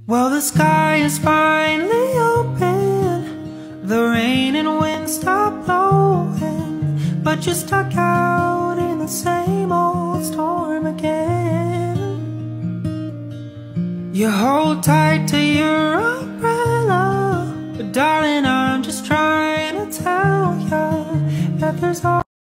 Well, the sky is finally open, the rain and wind stop blowing, but you're stuck out in the same old storm again. You hold tight to your umbrella, but darling, I'm just trying to tell ya that there's always